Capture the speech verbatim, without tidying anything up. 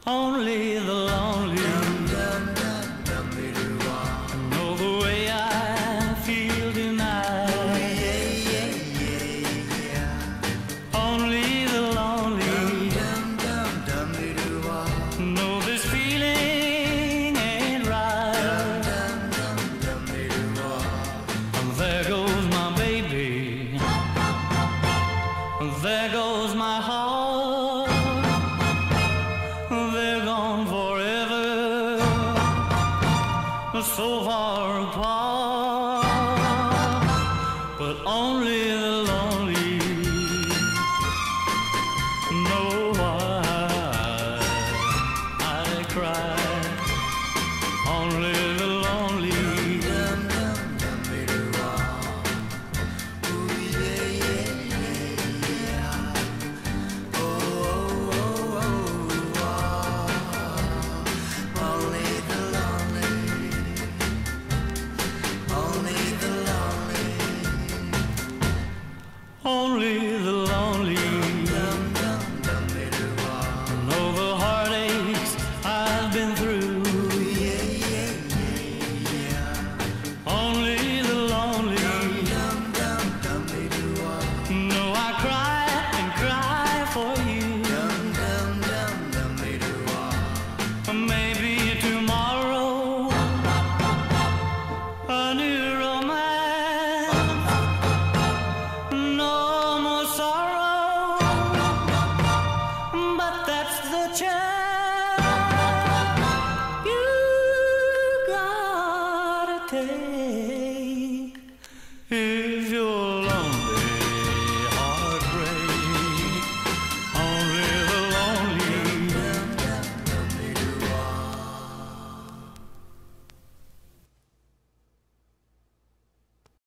Only the lonely know the way I feel tonight. Only the lonely know this feeling ain't right. And there goes my baby, there goes my heart. They're gone forever, so far apart. But only the lonely know why I cry. Only the lonely. Only the lonely know the heartaches I've been through. Only the lonely know I cry and cry for you. Maybe tomorrow a new romance. No more sorrow, but that's the chance you gotta take.